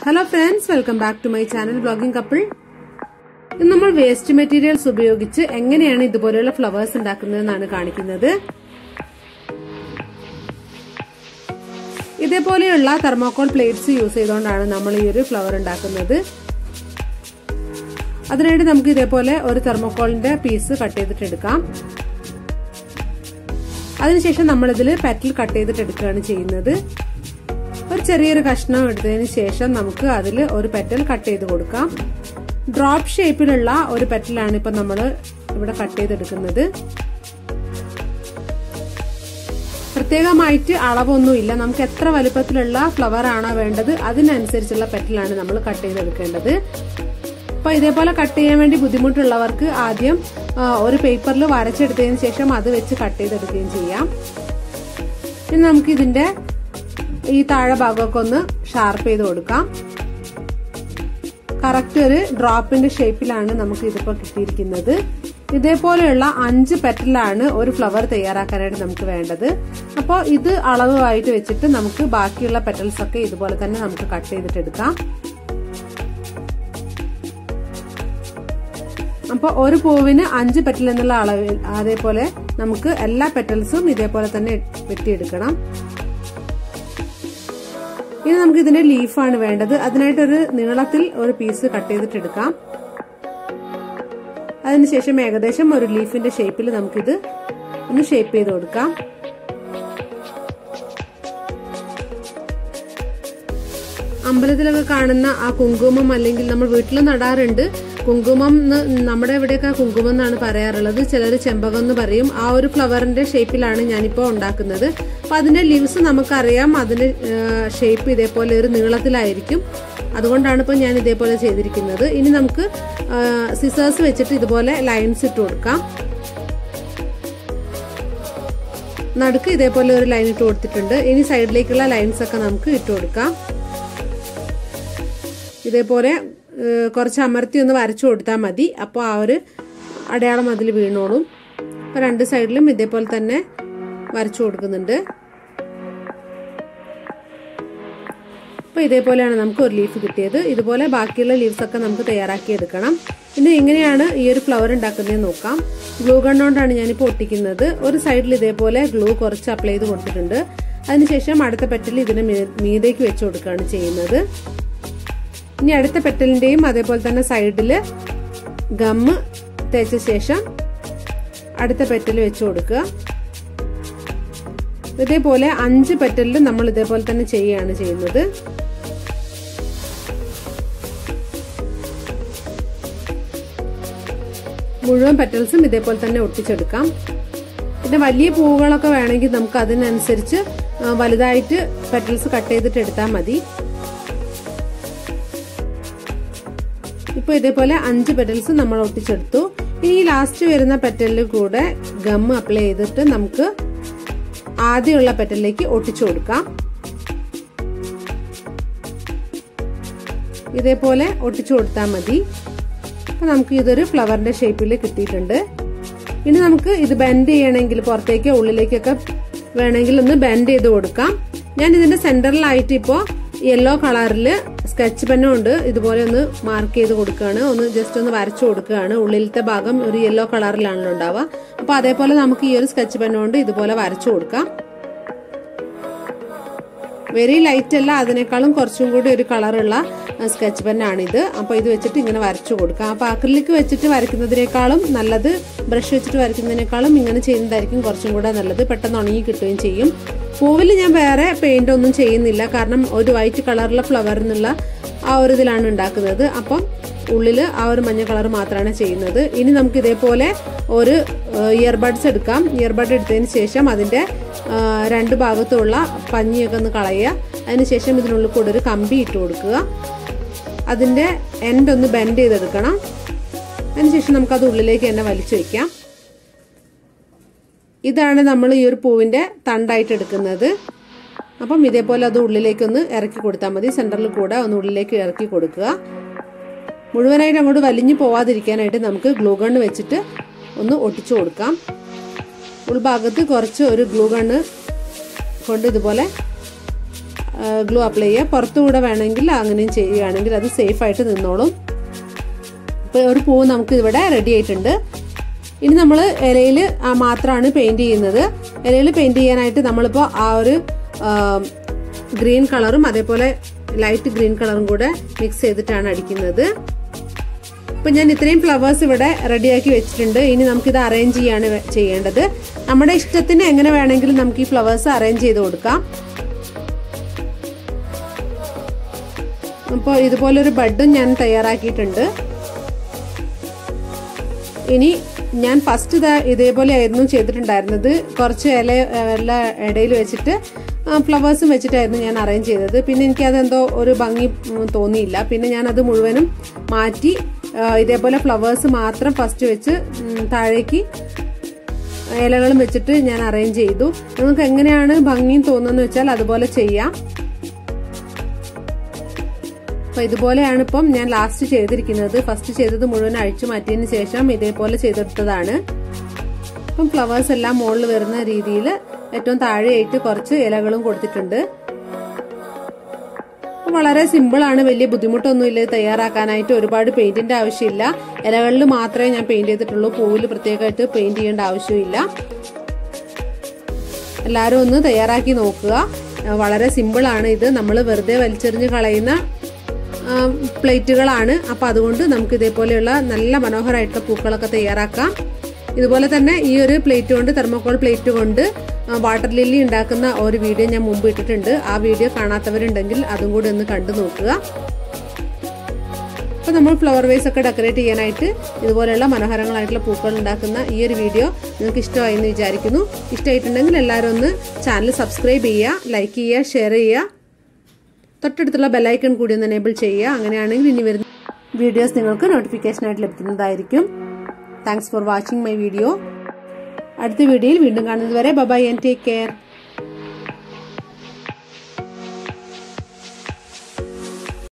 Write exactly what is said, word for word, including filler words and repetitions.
Hello friends, welcome back to my channel Vlogging Couple. ഇന്ന് നമ്മൾ waste materials ഉപയോഗിച്ച് എങ്ങനെയാണ് ഇതുപോലെയുള്ള ഫ്ലവേഴ്സ് ഉണ്ടാക്കുന്നതെന്നാണ് കാണിക്കുന്നത്. ഇതേപോലെയുള്ള തെർമോകോൾ പ്ലേറ്റ്സ് യൂസ് ചെയ്തുകൊണ്ടാണ് നമ്മൾ ഈ ഒരു ഫ്ലവർ ഉണ്ടാക്കുന്നത്. അതിനായിട്ട് നമുക്ക് ഇതേപോലെ ഒരു തെർമോകോളിന്റെ പീസ് കട്ട് ചെയ്തിട്ട് എടുക്കാം. അതിനുശേഷം നമ്മൾ ഇതിൽ പെറ്റൽ കട്ട് ചെയ്തിട്ട് എടുക്കുകയാണ് ചെയ്യുന്നത്. ഒരു ചെറിയൊരു കഷ്ണം എടുത്തതിന് ശേഷം നമുക്ക് അതിൽ ഒരു പെറ്റൽ കട്ട് ചെയ്ത് കൊടുക്കാം. ഡ്രോപ്പ് ഷേപ്പിലുള്ള ഒരു പെറ്റലാണ് ഇപ്പൊ നമ്മൾ ഇവിടെ കട്ട് ചെയ്തെടുക്കുന്നത്. പ്രത്യേകമായിട്ട് അളവൊന്നുമില്ല, നമുക്ക് എത്ര വലുപ്പത്തിലുള്ള ഫ്ലവർ ആണോ വേണ്ടത് അതിനനുസരിച്ചുള്ള പെറ്റലാണ് നമ്മൾ കട്ട് ചെയ്തെടുക്കേണ്ടത്. അപ്പൊ ഇതേപോലെ കട്ട് ചെയ്യാൻ വേണ്ടി ബുദ്ധിമുട്ടുള്ളവർക്ക് ആദ്യം ഒരു പേപ്പറിൽ വരച്ചെടുത്തതിന് ശേഷം അത് വെച്ച് കട്ട് ചെയ്തെടുക്കുകയും ചെയ്യാം. ഇനി നമുക്ക് ഇതിന്റെ ഈ താഴെ ഭാഗമൊക്കെ ഒന്ന് ഷാർപ്പ് ചെയ്ത് കൊടുക്കാം. കറക്റ്റ് ഒരു ഡ്രോപ്പിന്റെ ഷേപ്പിലാണ് നമുക്ക് ഇതിപ്പോ കിട്ടിയിരിക്കുന്നത്. ഇതേപോലെയുള്ള അഞ്ച് പെറ്റലാണ് ഒരു ഫ്ലവർ തയ്യാറാക്കാനായിട്ട് നമുക്ക് വേണ്ടത്. അപ്പോൾ ഇത് അളവായിട്ട് വെച്ചിട്ട് നമുക്ക് ബാക്കിയുള്ള പെറ്റൽസ് ഒക്കെ ഇതുപോലെ തന്നെ നമുക്ക് കട്ട് ചെയ്തിട്ട് എടുക്കാം. അപ്പോൾ ഒരു പൂവിന് അഞ്ച് പെറ്റൽ എന്നുള്ള അളവിൽ അതേപോലെ നമുക്ക് എല്ലാ പെറ്റൽസും ഇതേപോലെ തന്നെ വെട്ടിയെടുക്കണം. ഇനി നമുക്ക് ഇതിന്റെ ലീഫാണ് വേണ്ടത്. അതിനായിട്ടൊരു നീളത്തിൽ ഒരു പീസ് കട്ട് ചെയ്തിട്ട് എടുക്കാം. അതിനുശേഷം ഏകദേശം ഒരു ലീഫിന്റെ ഷേപ്പിൽ നമുക്കിത് ഒന്ന് ഷേപ്പ് ചെയ്ത് കൊടുക്കാം. അമ്പലത്തിലൊക്കെ കാണുന്ന ആ കുങ്കുമം, അല്ലെങ്കിൽ നമ്മൾ വീട്ടിൽ നടാറുണ്ട് കുങ്കുമം, നമ്മുടെ ഇവിടെയൊക്കെ കുങ്കുമം എന്നാണ് പറയാറുള്ളത്, ചിലർ ചെമ്പകം എന്ന് പറയും. ആ ഒരു ഫ്ലവറിന്റെ ഷേപ്പിലാണ് ഞാനിപ്പോ ഉണ്ടാക്കുന്നത്. അപ്പൊ അതിന്റെ ലീവ്സ് നമുക്കറിയാം, അതിന്റെ ഷേപ്പ് ഇതേപോലെ ഒരു നീളത്തിലായിരിക്കും. അതുകൊണ്ടാണ് ഇപ്പൊ ഞാൻ ഇതേപോലെ ചെയ്തിരിക്കുന്നത്. ഇനി നമുക്ക് സിസേഴ്സ് വെച്ചിട്ട് ഇതുപോലെ ലൈൻസ് ഇട്ട് കൊടുക്കാം. നടുക്ക് ഇതേപോലെ ഒരു ലൈൻ ഇട്ട് കൊടുത്തിട്ടുണ്ട്. ഇനി സൈഡിലേക്കുള്ള ലൈൻസ് ഒക്കെ നമുക്ക് ഇട്ട് കൊടുക്കാം. ഇതേപോലെ കുറച്ച് അമർത്തി ഒന്ന് വരച്ചു കൊടുത്താൽ മതി. അപ്പോൾ ആ ഒരു അടയാളം അതിൽ വീണോളും. അപ്പൊ രണ്ട് സൈഡിലും ഇതേപോലെ തന്നെ വരച്ചു കൊടുക്കുന്നുണ്ട്. അപ്പൊ ഇതേപോലെയാണ് നമുക്ക് ഒരു ലീഫ് കിട്ടിയത്. ഇതുപോലെ ബാക്കിയുള്ള ലീവ്സ് ഒക്കെ നമുക്ക് തയ്യാറാക്കി എടുക്കണം. ഇനി എങ്ങനെയാണ് ഈ ഒരു ഫ്ലവർ ഉണ്ടാക്കുന്നതെന്ന് നോക്കാം. ഗ്ലൂ ഗൺ കൊണ്ടാണ് ഞാനിപ്പോൾ ഒട്ടിക്കുന്നത്. ഒരു സൈഡിൽ ഇതേപോലെ ഗ്ലൂ കുറച്ച് അപ്ലൈ ചെയ്ത് കൊടുത്തിട്ടുണ്ട്. അതിനുശേഷം അടുത്ത പെറ്റൽ ഇതിന് മീതേക്ക് വെച്ച് കൊടുക്കുകയാണ് ചെയ്യുന്നത്. ഇനി അടുത്ത പെറ്റലിന്റെയും അതേപോലെ തന്നെ സൈഡില് ഗമ്മ് തേച്ച ശേഷം അടുത്ത പെറ്റൽ വെച്ച് കൊടുക്കുക. ഇതേപോലെ അഞ്ച് പെറ്റലിൽ നമ്മൾ ഇതേപോലെ തന്നെ ചെയ്യുകയാണ് ചെയ്യുന്നത്. മുഴുവൻ പെറ്റൽസും ഇതേപോലെ തന്നെ ഒട്ടിച്ചെടുക്കാം. പിന്നെ വലിയ പൂവുകളൊക്കെ വേണമെങ്കിൽ നമുക്ക് അതിനനുസരിച്ച് വലുതായിട്ട് പെറ്റൽസ് കട്ട് ചെയ്തിട്ട് എടുത്താൽ മതി. ഇപ്പൊ ഇതേപോലെ അഞ്ച് പെറ്റൽസ് നമ്മൾ ഒട്ടിച്ചെടുത്തു. ഇനി ലാസ്റ്റ് വരുന്ന പെറ്റലിൽ കൂടെ ഗം അപ്ലൈ ചെയ്തിട്ട് നമുക്ക് ആദ്യമുള്ള പെറ്റലിലേക്ക് ഒട്ടിച്ചു കൊടുക്കാം. ഇതേപോലെ ഒട്ടിച്ചു കൊടുത്താൽ മതി. അപ്പൊ നമുക്ക് ഇതൊരു ഫ്ലവറിന്റെ ഷേപ്പിൽ കിട്ടിയിട്ടുണ്ട്. ഇനി നമുക്ക് ഇത് ബെൻഡ് ചെയ്യണമെങ്കിൽ പുറത്തേക്കോ ഉള്ളിലേക്കൊക്കെ വേണമെങ്കിൽ ഒന്ന് ബെൻഡ് ചെയ്ത് കൊടുക്കാം. ഞാൻ ഇതിന്റെ സെന്ററിലായിട്ട് ഇപ്പോ യെല്ലോ കളറില് സ്കെച്ച് പെന്നും ഉണ്ട്. ഇതുപോലെ ഒന്ന് മാർക്ക് ചെയ്ത് കൊടുക്കുകയാണ്, ഒന്ന് ജസ്റ്റ് ഒന്ന് വരച്ചു കൊടുക്കുകയാണ്. ഉള്ളിലത്തെ ഭാഗം ഒരു യെല്ലോ കളറിലാണല്ലോ ഉണ്ടാവുക. അപ്പൊ അതേപോലെ നമുക്ക് ഈ ഒരു സ്കെച്ച് പെന്നും കൊണ്ട് ഇതുപോലെ വരച്ചു കൊടുക്കാം. വെരി ലൈറ്റ് അല്ല, അതിനേക്കാളും കുറച്ചും കൂടി ഒരു കളറുള്ള സ്കെച്ച് പെന്നാണിത്. അപ്പൊ ഇത് വെച്ചിട്ട് ഇങ്ങനെ വരച്ചു കൊടുക്കാം. അപ്പൊ അക്രിലിക് വെച്ചിട്ട് വരയ്ക്കുന്നതിനേക്കാളും നല്ലത് ബ്രഷ് വെച്ചിട്ട് വരയ്ക്കുന്നതിനേക്കാളും ഇങ്ങനെ ചെയ്യുന്നതായിരിക്കും കുറച്ചും കൂടെ നല്ലത്. പെട്ടെന്ന് ഉണങ്ങി കിട്ടുകയും ചെയ്യും. പൂവിൽ ഞാൻ വേറെ പെയിന്റ് ഒന്നും ചെയ്യുന്നില്ല, കാരണം ഒരു വൈറ്റ് കളറുള്ള ഫ്ലവർ എന്നുള്ള ആ ഒരു ഇതിലാണ് ഉണ്ടാക്കുന്നത്. അപ്പം ഉള്ളില് ആ ഒരു മഞ്ഞ കളർ മാത്രമാണ് ചെയ്യുന്നത്. ഇനി നമുക്ക് ഇതേപോലെ ഒരു ഇയർബഡ്സ് എടുക്കാം. ഇയർബഡ് എടുത്തതിന് ശേഷം അതിന്റെ രണ്ട് ഭാഗത്തുള്ള പഞ്ഞിയൊക്കെ ഒന്ന് കളയുക. അതിനുശേഷം ഇതിനുള്ളിൽ കൂടെ ഒരു കമ്പി ഇട്ട് കൊടുക്കുക. അതിന്റെ എൻഡ് ഒന്ന് ബെൻഡ് ചെയ്തെടുക്കണം. അതിനുശേഷം നമുക്കത് ഉള്ളിലേക്ക് തന്നെ വലിച്ചു വെക്കാം. ഇതാണ് നമ്മൾ ഈ ഒരു പൂവിന്റെ തണ്ടായിട്ട് എടുക്കുന്നത്. അപ്പം ഇതേപോലെ അത് ഉള്ളിലേക്കൊന്ന് ഇറക്കി കൊടുത്താൽ മതി. സെന്ററിൽ കൂടെ ഒന്ന് ഉള്ളിലേക്ക് ഇറക്കി കൊടുക്കുക. മുഴുവനായിട്ട് അങ്ങോട്ട് വലിഞ്ഞു പോവാതിരിക്കാനായിട്ട് നമുക്ക് ഗ്ലൂ ഗണ്ണ് വെച്ചിട്ട് ഒന്ന് ഒട്ടിച്ചു കൊടുക്കാം. ഉൾഭാഗത്ത് കുറച്ച് ഒരു ഗ്ലൂ ഗണ്ണ് കൊണ്ട് ഇതുപോലെ ഗ്ലൂ അപ്ലൈ ചെയ്യുക. പുറത്തുകൂടെ വേണമെങ്കിൽ അങ്ങനെയും ചെയ്യുകയാണെങ്കിൽ അത് സേഫ് ആയിട്ട് നിന്നോളും. ഇപ്പോൾ ഒരു പൂവ് നമുക്ക് ഇവിടെ റെഡി ആയിട്ടുണ്ട്. ഇനി നമ്മൾ ഇലയിൽ മാത്രമാണ് പെയിന്റ് ചെയ്യുന്നത്. ഇലയിൽ പെയിന്റ് ചെയ്യാനായിട്ട് നമ്മളിപ്പോൾ ആ ഒരു ഗ്രീൻ കളറും അതേപോലെ ലൈറ്റ് ഗ്രീൻ കളറും കൂടെ മിക്സ് ചെയ്തിട്ടാണ് അടിക്കുന്നത്. ഇപ്പൊ ഞാൻ ഇത്രയും ഫ്ലവേഴ്സ് ഇവിടെ റെഡിയാക്കി വെച്ചിട്ടുണ്ട്. ഇനി നമുക്കിത് അറേഞ്ച് ചെയ്യാണ് ചെയ്യേണ്ടത്. നമ്മുടെ ഇഷ്ടത്തിന് എങ്ങനെ വേണമെങ്കിലും നമുക്ക് ഈ ഫ്ലവേഴ്സ് അറേഞ്ച് ചെയ്ത് കൊടുക്കാം. അപ്പോൾ ഇതുപോലൊരു ബഡും ഞാൻ തയ്യാറാക്കിയിട്ടുണ്ട്. ഇനി ഞാൻ ഫസ്റ്റ് ഇതേപോലെ ആയിരുന്നു ചെയ്തിട്ടുണ്ടായിരുന്നത്. കുറച്ച് ഇല എല്ലാ ഇടയിൽ വെച്ചിട്ട് ഫ്ലവേഴ്സും വെച്ചിട്ടായിരുന്നു ഞാൻ അറേഞ്ച് ചെയ്തത്. പിന്നെ എനിക്കതെന്തോ ഒരു ഭംഗി തോന്നിയില്ല. പിന്നെ ഞാനത് മുഴുവനും മാറ്റി ഇതേപോലെ ഫ്ലവേഴ്സ് മാത്രം ഫസ്റ്റ് വെച്ച് താഴേക്ക് ഇലകളും വെച്ചിട്ട് ഞാൻ അറേഞ്ച് ചെയ്തു. നിങ്ങൾക്ക് എങ്ങനെയാണ് ഭംഗിയും തോന്നുന്നത് വെച്ചാൽ അതുപോലെ ചെയ്യാം. അപ്പൊ ഇതുപോലെയാണ് ഇപ്പം ഞാൻ ലാസ്റ്റ് ചെയ്തിരിക്കുന്നത്. ഫസ്റ്റ് ചെയ്തത് മുഴുവൻ അഴിച്ചു മാറ്റിയതിന് ശേഷം ഇതേപോലെ ചെയ്തെടുത്തതാണ്. ഇപ്പം ഫ്ലവേഴ്സ് എല്ലാം മുകളിൽ വരുന്ന രീതിയിൽ ഏറ്റവും താഴെയായിട്ട് കുറച്ച് ഇലകളും കൊടുത്തിട്ടുണ്ട്. വളരെ സിമ്പിൾ ആണ്, വലിയ ബുദ്ധിമുട്ടൊന്നുമില്ല തയ്യാറാക്കാനായിട്ട്. ഒരുപാട് പെയിന്റിന്റെ ആവശ്യമില്ല. ഇലകളിൽ മാത്രമേ ഞാൻ പെയിന്റ് ചെയ്തിട്ടുള്ളൂ. പൂവിൽ പ്രത്യേകമായിട്ട് പെയിന്റ് ചെയ്യേണ്ട ആവശ്യമില്ല. എല്ലാവരും ഒന്ന് തയ്യാറാക്കി നോക്കുക. വളരെ സിമ്പിൾ ആണ് ഇത്. നമ്മൾ വെറുതെ വലിച്ചെറിഞ്ഞ് കളയുന്ന പ്ലേറ്റുകളാണ്. അപ്പൊ അതുകൊണ്ട് നമുക്ക് ഇതേപോലെയുള്ള നല്ല മനോഹരമായിട്ടുള്ള പൂക്കളൊക്കെ തയ്യാറാക്കാം. ഇതുപോലെ തന്നെ ഈ ഒരു പ്ലേറ്റ് കൊണ്ട്, തെർമോകോൾ പ്ലേറ്റ് കൊണ്ട് വാട്ടർ ലില്ലി ഉണ്ടാക്കുന്ന ഒരു വീഡിയോ ഞാൻ മുമ്പ് ഇട്ടിട്ടുണ്ട്. ആ വീഡിയോ കാണാത്തവരുണ്ടെങ്കിൽ അതും കൂടി ഒന്ന് കണ്ടു നോക്കുക. അപ്പൊ നമ്മൾ ഫ്ലവർ വേസ് ഒക്കെ ഡെക്കറേറ്റ് ചെയ്യാനായിട്ട് ഇതുപോലെയുള്ള മനോഹരങ്ങളായിട്ടുള്ള പൂക്കൾ ഉണ്ടാക്കുന്ന ഈ ഒരു വീഡിയോ നിങ്ങൾക്ക് ഇഷ്ടമായി എന്ന് വിചാരിക്കുന്നു. ഇഷ്ടമായിട്ടുണ്ടെങ്കിൽ എല്ലാവരും ഒന്ന് ചാനൽ സബ്സ്ക്രൈബ് ചെയ്യുക, ലൈക്ക് ചെയ്യുക, ഷെയർ ചെയ്യുക. തൊട്ടടുത്തുള്ള ബെല്ലൈക്കൺ കൂടി ഒന്ന് എനേബിൾ ചെയ്യുക. അങ്ങനെയാണെങ്കിൽ ഇനി വരുന്ന വീഡിയോസ് നിങ്ങൾക്ക് നോട്ടിഫിക്കേഷനായിട്ട് ലഭിക്കുന്നതായിരിക്കും. Thanks for watching my video. അടുത്ത വീഡിയോയിൽ വീണ്ടും കാണുന്നത് വരെ ബൈ ആൻഡ് ടേക്ക് കെയർ.